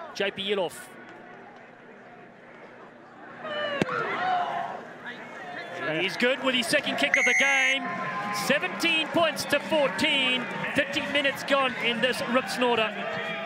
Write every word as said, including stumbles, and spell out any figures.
J P Eloff. He's good with his second kick of the game. seventeen points to fourteen. thirty minutes gone in this rip snorter.